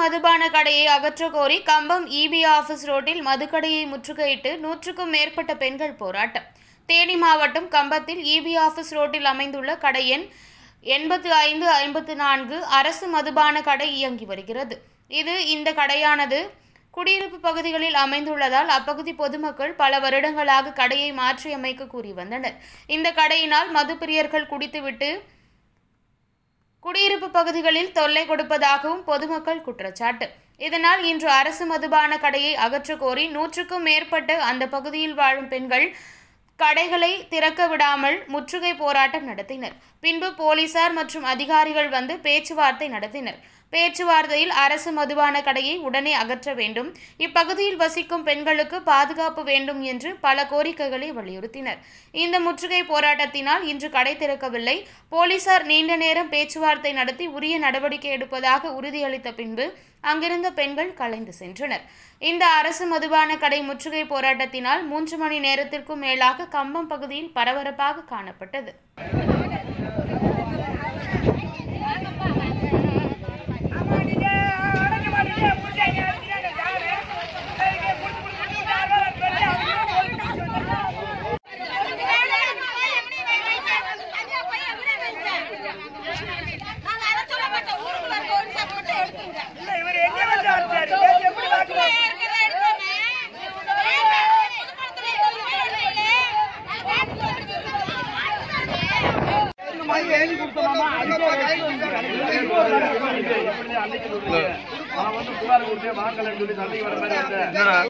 மதுபான கடையை அகற்ற கோரி கம்பம் இபி ஆபீஸ் ரோட்டில் மதுக்கடையை முற்றுகையிட்டு 100க்கும் மேற்பட்ட பெண்கள் போராட்டம். தேனி மாவட்டம் கம்பத்தில் இபி ஆபீஸ் ரோட்டில் அமைந்துள்ள கடை எண் 8554 அரசு மதுபான கடை இயங்கி வருகிறது. இந்த கடையானது குடியிருப்பு பகுதிகளில் அமைந்துள்ளதால் அப்பகுதி பொதுமக்கள் பல வருடங்களாக கடையை மாற்றியமைக்க கூறி வந்தனர். இந்த கடையினால் மதுப்பிரியர்கள் குடித்துவிட்டு குடியிருப்பு பகுதிகளில் தொல்லை கொடுப்பதாகவும் பொதுமக்கள் குற்றச்சாட்டு. இதனால் இன்று அரசு மதுபான கடையை அகற்ற கோரி 100க்கும் மேற்பட்ட அந்த பகுதியில் வாழும் பெண்கள் கடைகளை திறக்க விடாமல் முற்றுகை போராட்டம் நடத்தினர். பின்பு போலீசார் மற்றும் அதிகாரிகள் வந்து பேச்சுவார்த்தை நடத்தினர். பேச்சுவார்த்தையில் அரசு மதுபான கடையை உடனே அகற்ற வேண்டும், இப்பகுதியில் வசிக்கும் பெண்களுக்கு பாதுகாப்பு வேண்டும் என்று பல கோரிக்கைகளை வலியுறுத்தினர். இந்த முற்றுகை போராட்டத்தினால் இன்று கடை திறக்கவில்லை. போலீசார் நீண்ட நேரம் பேச்சுவார்த்தை நடத்தி உரிய நடவடிக்கை எடுப்பதாக உறுதியளித்த பின்பு அங்கிருந்த பெண்கள் கலைந்து சென்றனர். இந்த அரசு மதுபான கடை முற்றுகை போராட்டத்தினால் 3 மணி நேரத்திற்கும் மேலாக கம்பம் பகுதியில் பரபரப்பாக காணப்பட்டது. அன்னைக்கு